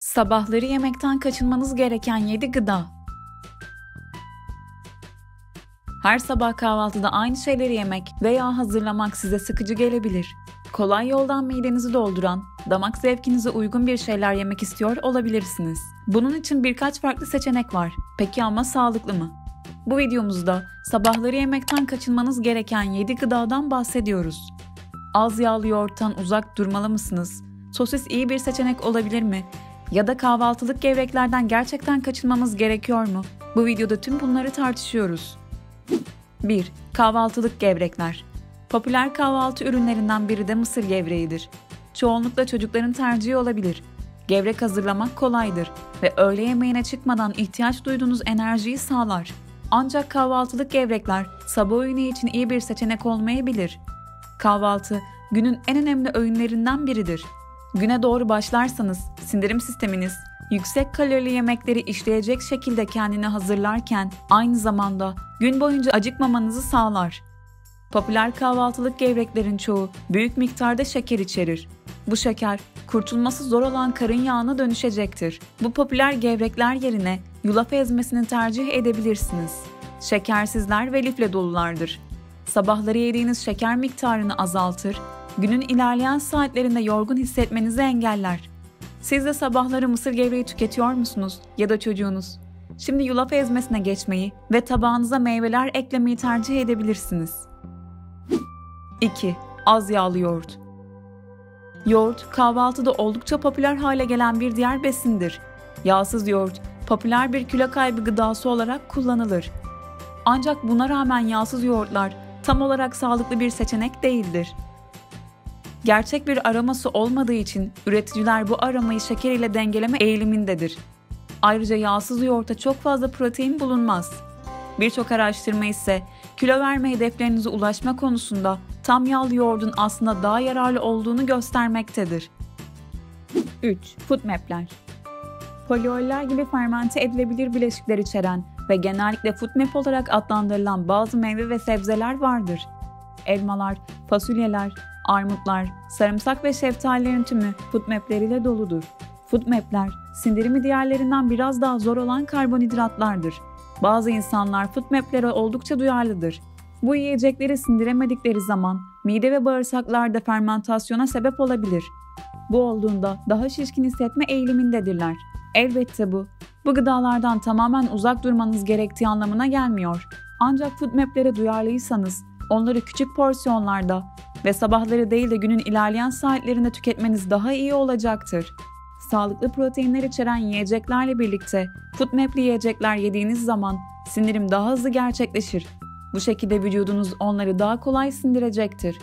Sabahları yemekten kaçınmanız gereken 7 gıda. Her sabah kahvaltıda aynı şeyleri yemek veya hazırlamak size sıkıcı gelebilir. Kolay yoldan midenizi dolduran, damak zevkinize uygun bir şeyler yemek istiyor olabilirsiniz. Bunun için birkaç farklı seçenek var. Peki ama sağlıklı mı? Bu videomuzda sabahları yemekten kaçınmanız gereken 7 gıdadan bahsediyoruz. Az yağlı yoğurttan uzak durmalı mısınız? Sosis iyi bir seçenek olabilir mi? Ya da kahvaltılık gevreklerden gerçekten kaçınmamız gerekiyor mu? Bu videoda tüm bunları tartışıyoruz. 1. Kahvaltılık gevrekler. Popüler kahvaltı ürünlerinden biri de mısır gevreğidir. Çoğunlukla çocukların tercihi olabilir. Gevrek hazırlamak kolaydır ve öğle yemeğine çıkmadan ihtiyaç duyduğunuz enerjiyi sağlar. Ancak kahvaltılık gevrekler sabah öğünü için iyi bir seçenek olmayabilir. Kahvaltı, günün en önemli öğünlerinden biridir. Güne doğru başlarsanız sindirim sisteminiz yüksek kalorili yemekleri işleyecek şekilde kendini hazırlarken aynı zamanda gün boyunca acıkmamanızı sağlar. Popüler kahvaltılık gevreklerin çoğu büyük miktarda şeker içerir. Bu şeker kurtulması zor olan karın yağına dönüşecektir. Bu popüler gevrekler yerine yulaf ezmesini tercih edebilirsiniz. Şekersizler ve lifle dolulardır. Sabahları yediğiniz şeker miktarını azaltır, günün ilerleyen saatlerinde yorgun hissetmenizi engeller. Siz de sabahları mısır gevreği tüketiyor musunuz ya da çocuğunuz? Şimdi yulaf ezmesine geçmeyi ve tabağınıza meyveler eklemeyi tercih edebilirsiniz. 2. Az yağlı yoğurt. Yoğurt, kahvaltıda oldukça popüler hale gelen bir diğer besindir. Yağsız yoğurt, popüler bir kilo kaybı gıdası olarak kullanılır. Ancak buna rağmen yağsız yoğurtlar tam olarak sağlıklı bir seçenek değildir. Gerçek bir aroması olmadığı için üreticiler bu aromayı şeker ile dengeleme eğilimindedir. Ayrıca yağsız yoğurtta çok fazla protein bulunmaz. Birçok araştırma ise kilo verme hedeflerinize ulaşma konusunda tam yağlı yoğurdun aslında daha yararlı olduğunu göstermektedir. 3. FODMAP'ler. Polioller gibi fermente edilebilir bileşikler içeren ve genellikle FODMAP olarak adlandırılan bazı meyve ve sebzeler vardır. Elmalar, fasulyeler, armutlar, sarımsak ve şeftalilerin tümü FODMAP'leriyle doludur. FODMAP'ler, sindirimi diğerlerinden biraz daha zor olan karbonhidratlardır. Bazı insanlar FODMAP'lere oldukça duyarlıdır. Bu yiyecekleri sindiremedikleri zaman mide ve bağırsaklarda fermentasyona sebep olabilir. Bu olduğunda daha şişkin hissetme eğilimindedirler. Elbette bu gıdalardan tamamen uzak durmanız gerektiği anlamına gelmiyor. Ancak FODMAP'lere duyarlıysanız onları küçük porsiyonlarda ve sabahları değil de günün ilerleyen saatlerinde tüketmeniz daha iyi olacaktır. Sağlıklı proteinler içeren yiyeceklerle birlikte FODMAP'li yiyecekler yediğiniz zaman sindirim daha hızlı gerçekleşir. Bu şekilde vücudunuz onları daha kolay sindirecektir.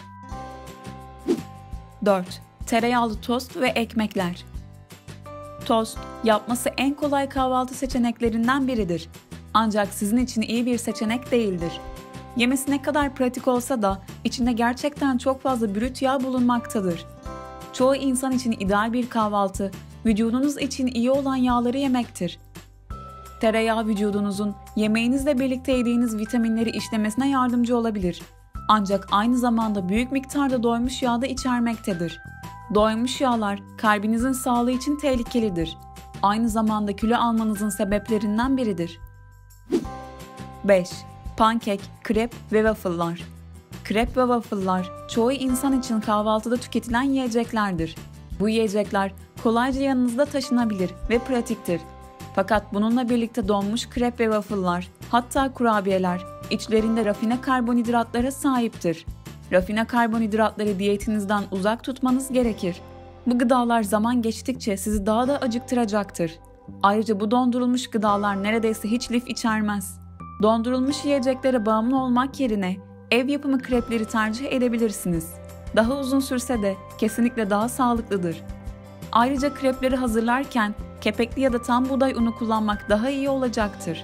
4. Tereyağlı tost ve ekmekler. Tost, yapması en kolay kahvaltı seçeneklerinden biridir. Ancak sizin için iyi bir seçenek değildir. Yemesi ne kadar pratik olsa da içinde gerçekten çok fazla brüt yağ bulunmaktadır. Çoğu insan için ideal bir kahvaltı, vücudunuz için iyi olan yağları yemektir. Tereyağı vücudunuzun yemeğinizle birlikte yediğiniz vitaminleri işlemesine yardımcı olabilir. Ancak aynı zamanda büyük miktarda doymuş yağ da içermektedir. Doymuş yağlar kalbinizin sağlığı için tehlikelidir. Aynı zamanda kilo almanızın sebeplerinden biridir. 5. Pankek, krep ve waffle'lar. Krep ve waffle'lar çoğu insan için kahvaltıda tüketilen yiyeceklerdir. Bu yiyecekler kolayca yanınızda taşınabilir ve pratiktir. Fakat bununla birlikte donmuş krep ve waffle'lar, hatta kurabiyeler, içlerinde rafine karbonhidratlara sahiptir. Rafine karbonhidratları diyetinizden uzak tutmanız gerekir. Bu gıdalar zaman geçtikçe sizi daha da acıktıracaktır. Ayrıca bu dondurulmuş gıdalar neredeyse hiç lif içermez. Dondurulmuş yiyeceklere bağımlı olmak yerine ev yapımı krepleri tercih edebilirsiniz. Daha uzun sürse de kesinlikle daha sağlıklıdır. Ayrıca krepleri hazırlarken kepekli ya da tam buğday unu kullanmak daha iyi olacaktır.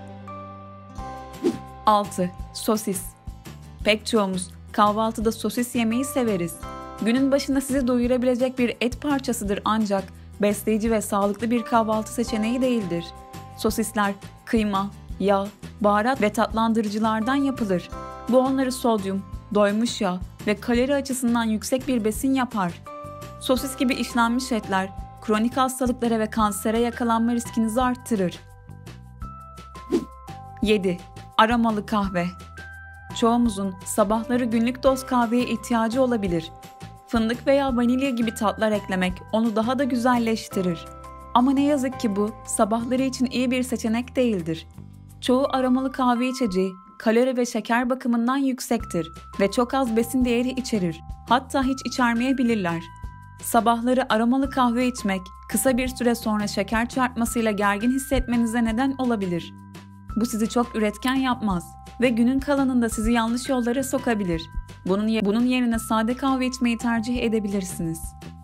6. Sosis. Pek çoğumuz kahvaltıda sosis yemeyi severiz. Günün başında sizi doyurabilecek bir et parçasıdır ancak besleyici ve sağlıklı bir kahvaltı seçeneği değildir. Sosisler kıyma, yağ, baharat ve tatlandırıcılardan yapılır. Bu onları sodyum, doymuş yağ ve kalori açısından yüksek bir besin yapar. Sosis gibi işlenmiş etler kronik hastalıklara ve kansere yakalanma riskinizi arttırır. 7. Aromalı kahve. Çoğumuzun sabahları günlük doz kahveye ihtiyacı olabilir. Fındık veya vanilya gibi tatlar eklemek onu daha da güzelleştirir. Ama ne yazık ki bu, sabahları için iyi bir seçenek değildir. Çoğu aromalı kahve içeceği, kalori ve şeker bakımından yüksektir ve çok az besin değeri içerir. Hatta hiç içermeyebilirler. Sabahları aromalı kahve içmek, kısa bir süre sonra şeker çarpmasıyla gergin hissetmenize neden olabilir. Bu sizi çok üretken yapmaz ve günün kalanında sizi yanlış yollara sokabilir. Bunun yerine sade kahve içmeyi tercih edebilirsiniz.